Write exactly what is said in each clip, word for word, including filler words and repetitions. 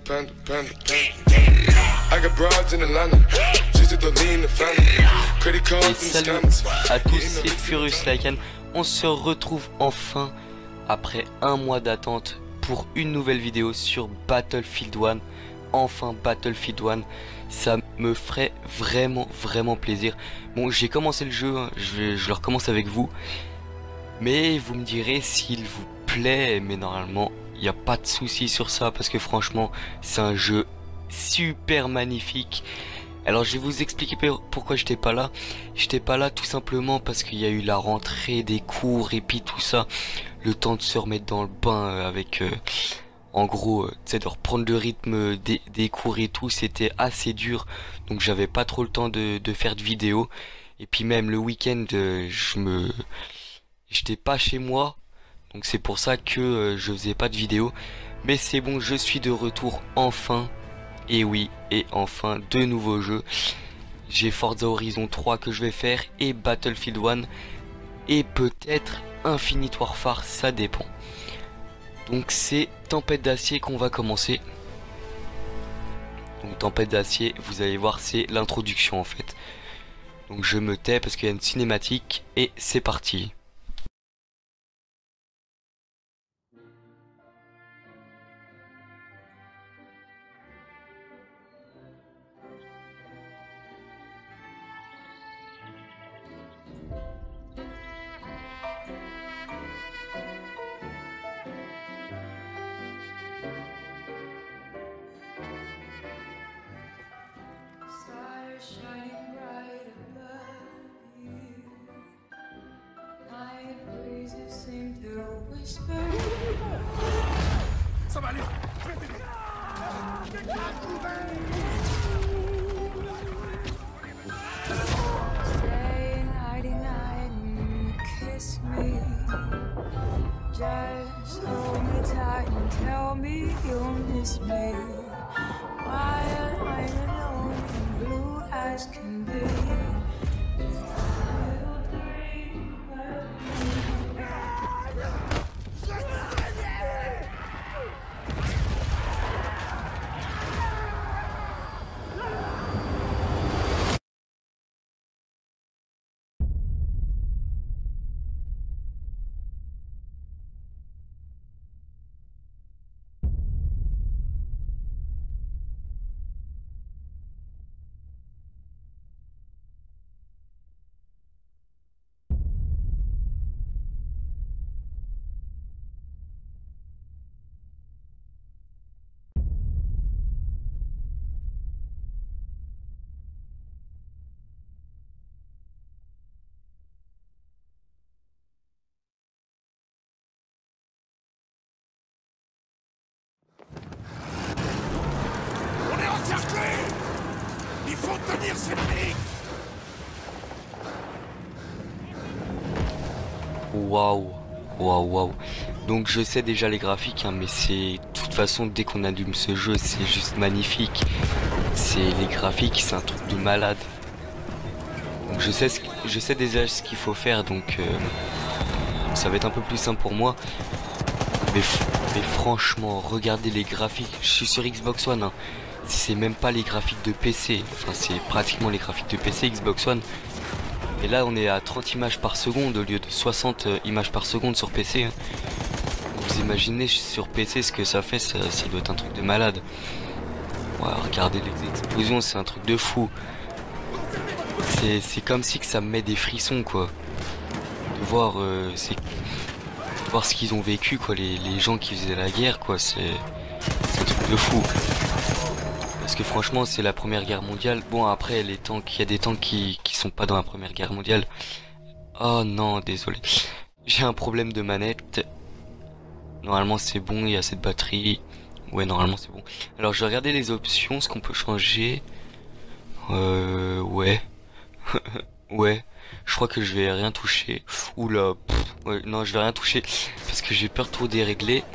panda, panda, panda. I got broads in Atlanta. Just to lean the family. Credit cards Et salut à tous, c'est Furious Lycan. On se retrouve enfin après un mois d'attente pour une nouvelle vidéo sur Battlefield un. Enfin Battlefield un, ça me ferait vraiment vraiment plaisir. Bon, j'ai commencé le jeu, hein. je, je le recommence avec vous. Mais vous me direz s'il vous plaît, mais normalement il n'y a pas de souci sur ça parce que franchement c'est un jeu super magnifique. Alors je vais vous expliquer pourquoi j'étais pas là. J'étais pas là tout simplement parce qu'il y a eu la rentrée des cours et puis tout ça. Le temps de se remettre dans le bain avec... Euh, en gros, euh, tu sais, de reprendre le rythme des, des cours et tout, c'était assez dur. Donc j'avais pas trop le temps de, de faire de vidéos. Et puis même le week-end, euh, je me... J'étais pas chez moi. Donc c'est pour ça que euh, je faisais pas de vidéos. Mais c'est bon, je suis de retour enfin. Et oui, et enfin deux nouveaux jeux. J'ai Forza Horizon trois que je vais faire et Battlefield un. Et peut-être Infinite Warfare, ça dépend. Donc c'est Tempête d'Acier qu'on va commencer. Donc Tempête d'Acier, vous allez voir, c'est l'introduction en fait. Donc je me tais parce qu'il y a une cinématique et c'est parti. Ça va aller. Stay nighty night and kiss me. Just hold me tight and tell me you'll miss me. While I'm alone and blue as can be. Little dream of me. On est encerclés. Il faut tenir cette ligne. Waouh, waouh, waouh. Donc je sais déjà les graphiques, hein, mais c'est... De toute façon, dès qu'on allume ce jeu, c'est juste magnifique. C'est les graphiques, c'est un truc de malade. Donc je sais, ce... je sais déjà ce qu'il faut faire, donc euh... ça va être un peu plus simple pour moi. Mais, mais franchement, regardez les graphiques. Je suis sur Xbox One, hein. C'est même pas les graphiques de P C. Enfin, c'est pratiquement les graphiques de P C Xbox One. Et là, on est à trente images par seconde au lieu de soixante images par seconde sur P C. Hein. Vous imaginez sur P C ce que ça fait, ça, ça doit être un truc de malade. Ouais, regardez les explosions, c'est un truc de fou. C'est comme si que ça me met des frissons, quoi. De voir, euh, c'est voir ce qu'ils ont vécu, quoi, les, les gens qui faisaient la guerre, quoi. C'est un truc de fou. Parce que franchement, c'est la première guerre mondiale. Bon, après, les tanks, il y a des tanks qui, qui sont pas dans la première guerre mondiale. Oh non, désolé. J'ai un problème de manette. Normalement, c'est bon, il y a cette batterie. Ouais, normalement, c'est bon. Alors, je vais regarder les options, ce qu'on peut changer. Euh, ouais. Ouais. Je crois que je vais rien toucher. Oula. Pff, ouais, non, je vais rien toucher. Parce que j'ai peur de trop dérégler.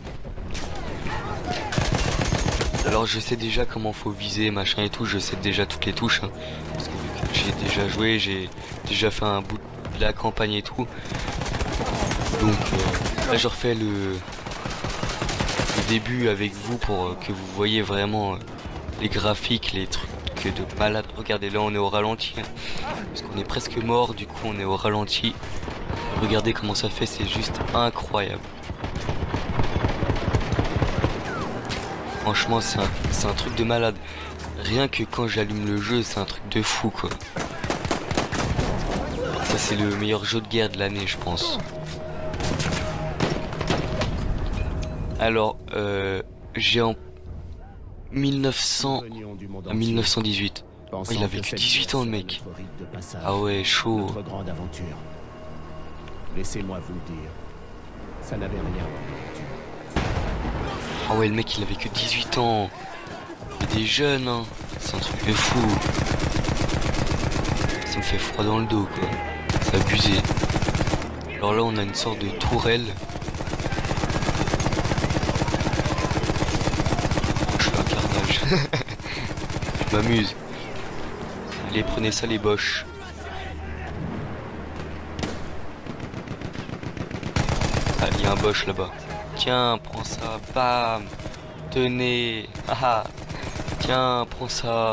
Alors je sais déjà comment faut viser, machin et tout, je sais déjà toutes les touches, hein, parce que j'ai déjà joué, j'ai déjà fait un bout de la campagne et tout. Donc euh, là je refais le, le début avec vous pour euh, que vous voyez vraiment euh, les graphiques, les trucs de malade. Regardez, là on est au ralenti, hein, parce qu'on est presque mort, du coup on est au ralenti. Regardez comment ça fait, c'est juste incroyable. Franchement c'est un, c'est un truc de malade. Rien que quand j'allume le jeu, c'est un truc de fou quoi. Ça c'est le meilleur jeu de guerre de l'année je pense. Alors euh, j'ai en mille neuf cents à mille neuf cent dix-huit. Oh, il avait que dix-huit ans le mec. Ah ouais, chaud. Laissez-moi vous le dire, ça n'avait rien. Ah ouais, le mec il avait que dix-huit ans. Il est des jeunes, hein. C'est un truc de fou. Ça me fait froid dans le dos quoi. C'est abusé. Alors là on a une sorte de tourelle. Je m'amuse. Allez, prenez ça les boches. Ah, il y a un boche là-bas. Tiens, prends ça. Bam. Tenez. Ah, tiens, prends ça.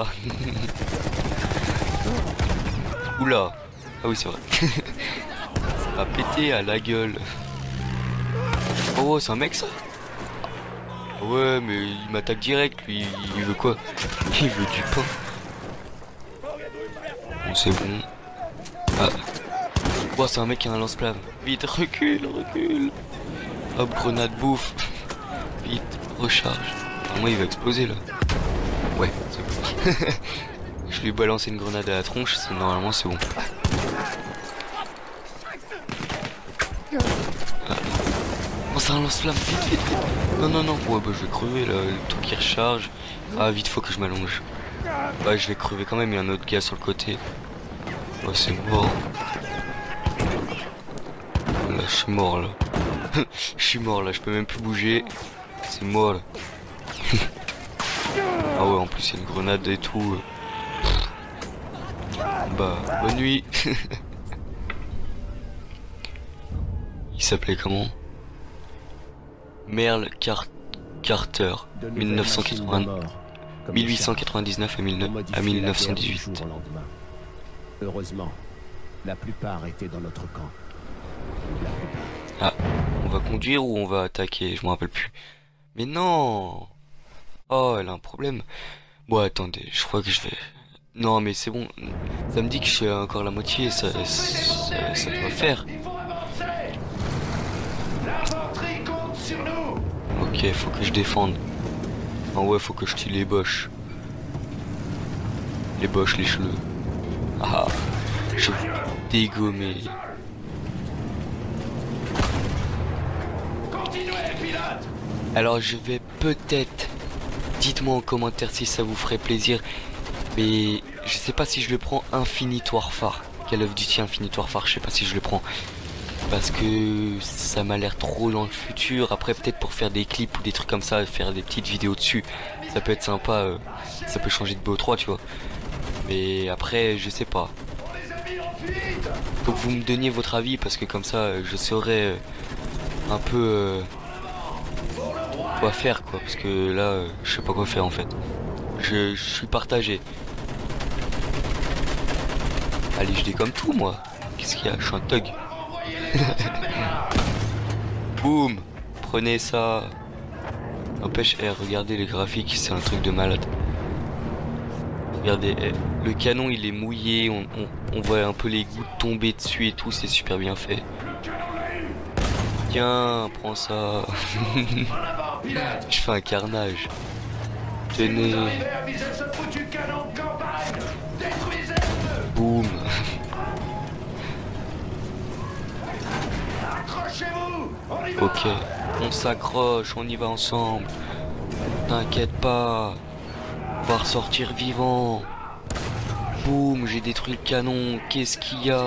Oula. Ah oui, c'est vrai. Ça va péter à la gueule. Oh, c'est un mec ça? Ouais, mais il m'attaque direct, lui. Il veut quoi? Il veut du pain. Bon, c'est bon. Ah. Oh, c'est un mec qui a un lance-flamme. Vite, recule, recule. Hop, grenade bouffe. Vite, recharge. Moi, il va exploser là. Ouais, c'est bon. Je lui ai balancé une grenade à la tronche, c'est normalement c'est bon. Ah. Oh, c'est un lance-flamme, vite, vite, vite. Non, non, non, ouais, bah je vais crever là, le truc qui recharge. Ah, vite, faut que je m'allonge. Ouais, je vais crever quand même, il y a un autre gars sur le côté. Oh, c'est mort. Là, je suis mort là. Je suis mort là, je peux même plus bouger. C'est mort là. Ah ouais, en plus, il y a une grenade et tout. Bah, bonne nuit. Il s'appelait comment? Merle Car Carter, mille neuf cent quatre-vingt... mille huit cent quatre-vingt-dix-neuf à, à mille neuf cent dix-huit. Heureusement, la plupart étaient dans notre camp. Ah, on va conduire ou on va attaquer? Je me rappelle plus. Mais non! Oh, elle a un problème. Bon, attendez, je crois que je vais... Non, mais c'est bon. Ça me dit que je suis encore la moitié, ça, ça, ça doit faire. Ok, faut que je défende. Ah ouais, faut que je tue les boches. Les boches, les cheveux. Ah, je vais dégommer. Alors je vais peut-être... Dites-moi en commentaire si ça vous ferait plaisir. Mais je sais pas si je le prends Infinite Warfare. Call of Duty Infinite Warfare, je sais pas si je le prends. Parce que ça m'a l'air trop dans le futur. Après peut-être pour faire des clips ou des trucs comme ça, faire des petites vidéos dessus, ça peut être sympa, euh, ça peut changer de B O trois, tu vois. Mais après je sais pas. Faut que vous me donniez votre avis parce que comme ça je saurais euh, un peu euh, quoi faire quoi. Parce que là euh, je sais pas quoi faire en fait. Je, je suis partagé. Allez, je décomme tout moi. Qu'est-ce qu'il y a? Je suis un thug. Boum. Prenez ça. N'empêche, eh, regardez les graphiques, c'est un truc de malade. Regardez, eh, le canon il est mouillé, on, on, on voit un peu les gouttes tomber dessus et tout, c'est super bien fait. Tiens, prends ça. Je fais un carnage. Tenez. Boum. Ok, on s'accroche, on y va ensemble. T'inquiète pas, on va ressortir vivant. Boum, j'ai détruit le canon, qu'est-ce qu'il y a?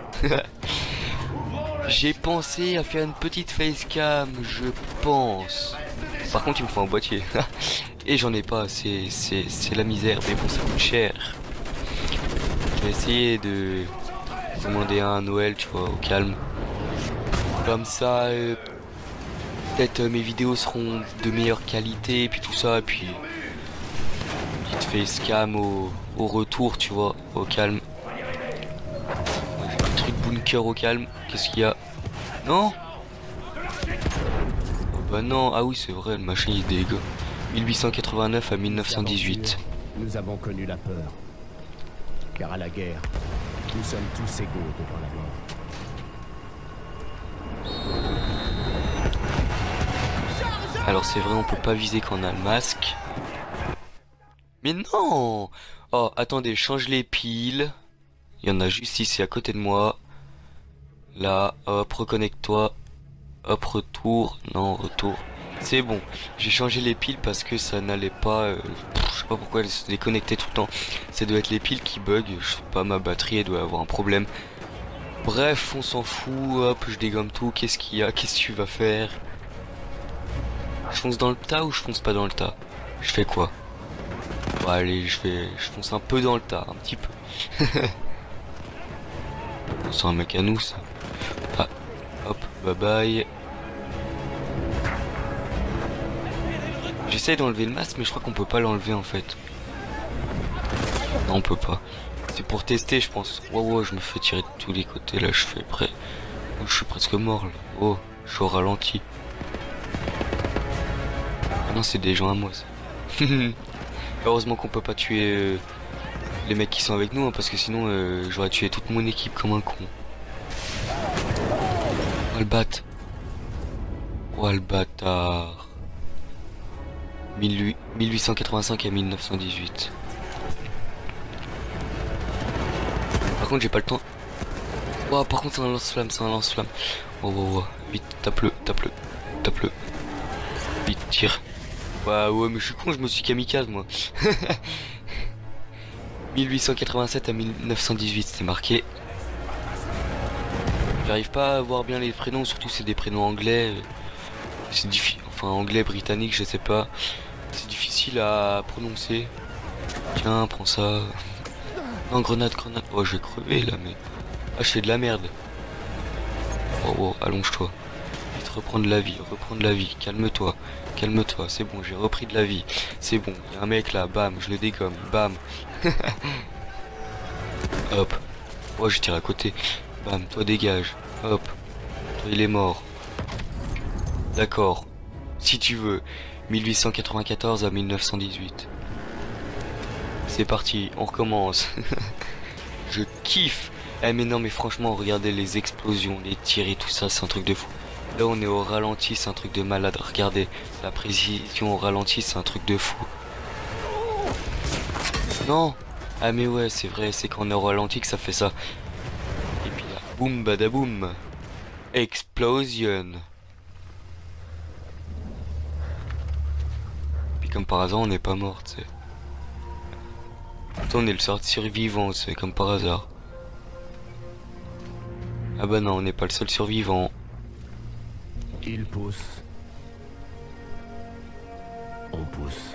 J'ai pensé à faire une petite facecam, je pense. Par contre il me faut un boîtier. Et j'en ai pas, c'est c'est la misère, mais bon ça coûte cher. Je vais essayer de demander un à Noël, tu vois, au calme. Comme ça, euh, peut-être euh, mes vidéos seront de meilleure qualité, et puis tout ça, et puis vite fait scam au, au retour, tu vois, au calme. Un truc bunker au calme, qu'est-ce qu'il y a? Non? Oh bah non, ah oui c'est vrai, le machin il dégage. mille huit cent quatre-vingt-neuf à mille neuf cent dix-huit. Nous avons connu la peur. Car à la guerre, nous sommes tous égaux devant la mort. Alors c'est vrai, on peut pas viser quand on a le masque. Mais non! Oh, attendez, change les piles. Il y en a juste ici à côté de moi. Là, hop, reconnecte-toi. Hop, retour. Non, retour. C'est bon. J'ai changé les piles parce que ça n'allait pas... Euh, je sais pas pourquoi elles se déconnectaient tout le temps. Ça doit être les piles qui bug. Je sais pas, ma batterie, elle doit avoir un problème. Bref, on s'en fout. Hop, je dégomme tout. Qu'est-ce qu'il y a? Qu'est-ce que tu vas faire? Je fonce dans le tas ou je fonce pas dans le tas? Je fais quoi? Bon, allez, je vais... Je fonce un peu dans le tas. Un petit peu. On sent un mec à nous, ça. Ah, hop, bye bye. J'essaie d'enlever le masque, mais je crois qu'on peut pas l'enlever en fait. Non, on peut pas. C'est pour tester, je pense. Wow, wow, je me fais tirer de tous les côtés là. Je fais près. Oh, je suis presque mort là. Oh, je suis au ralenti. Ah non, c'est des gens à moi ça. Heureusement qu'on peut pas tuer euh, les mecs qui sont avec nous, hein, parce que sinon euh, j'aurais tué toute mon équipe comme un con. Oh le bat. Oh le bâtard. mille huit cent quatre-vingt-cinq à mille neuf cent dix-huit. Par contre j'ai pas le temps. Oh, par contre c'est un lance-flamme, c'est un lance-flamme. Oh, oh, oh, vite, tape-le, tape-le, tape-le. Vite, tire. Ouais, ouais, mais je suis con, je me suis kamikaze moi. mille huit cent quatre-vingt-sept à mille neuf cent dix-huit, c'est marqué. J'arrive pas à voir bien les prénoms, surtout c'est des prénoms anglais. C'est difficile, enfin anglais, britannique, je sais pas. C'est difficile à prononcer. Tiens, prends ça. Non, grenade, grenade. Oh, je vais crever là, mais... Ah, je fais de la merde. Oh, oh, allonge-toi. Vite, reprendre la vie, reprendre la vie. Calme-toi, calme-toi, c'est bon, j'ai repris de la vie. C'est bon, il y a un mec là, bam, je le dégomme, bam. Hop. Oh, je tire à côté. Bam, toi dégage. Hop. Toi, il est mort. D'accord. Si tu veux. mille huit cent quatre-vingt-quatorze à mille neuf cent dix-huit. C'est parti, on recommence. Je kiffe. Eh mais non mais franchement, regardez les explosions, les tirs et tout ça, c'est un truc de fou. Là on est au ralenti, c'est un truc de malade. Regardez, la précision au ralenti, c'est un truc de fou. Non. Ah mais ouais, c'est vrai, c'est quand on est au ralenti que ça fait ça. Et puis là, boum badaboum. Explosion. Puis comme par hasard, on n'est pas mort, tu sais. Attends, on est le seul survivant, c'est comme par hasard. Ah bah non, on n'est pas le seul survivant. Il pousse. On pousse.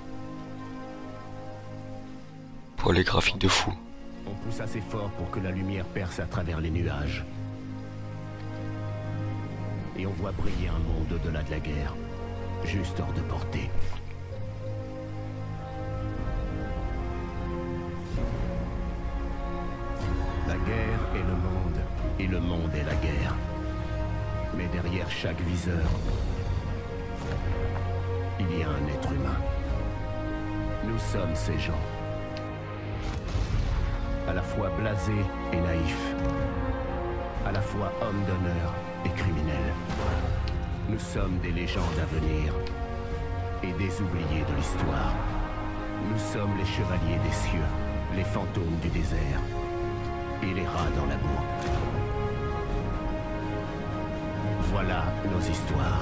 Pour les graphiques de fou. On pousse assez fort pour que la lumière perce à travers les nuages. Et on voit briller un monde au-delà de la guerre. Juste hors de portée. La guerre est le monde, et le monde est la guerre. Mais derrière chaque viseur, il y a un être humain. Nous sommes ces gens. À la fois blasés et naïfs. À la fois hommes d'honneur et criminels. Nous sommes des légendes à venir et des oubliés de l'histoire. Nous sommes les chevaliers des cieux, les fantômes du désert et les rats dans la boue. Voilà nos histoires.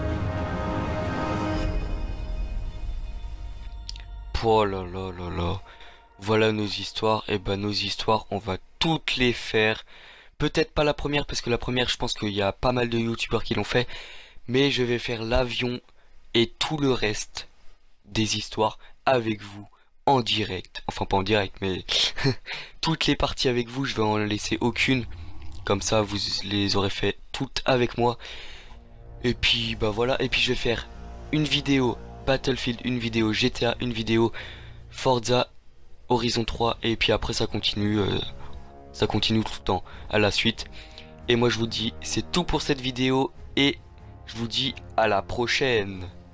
Oh là là là là. Voilà nos histoires. Et ben nos histoires, on va toutes les faire. Peut-être pas la première, parce que la première, je pense qu'il y a pas mal de youtubeurs qui l'ont fait. Mais je vais faire l'avion et tout le reste des histoires avec vous en direct. Enfin pas en direct, mais toutes les parties avec vous, je vais en laisser aucune. Comme ça, vous les aurez fait toutes avec moi. Et puis bah voilà, et puis je vais faire une vidéo Battlefield, une vidéo G T A, une vidéo Forza Horizon trois, et puis après ça continue, euh, ça continue tout le temps à la suite. Et moi je vous dis c'est tout pour cette vidéo et je vous dis à la prochaine.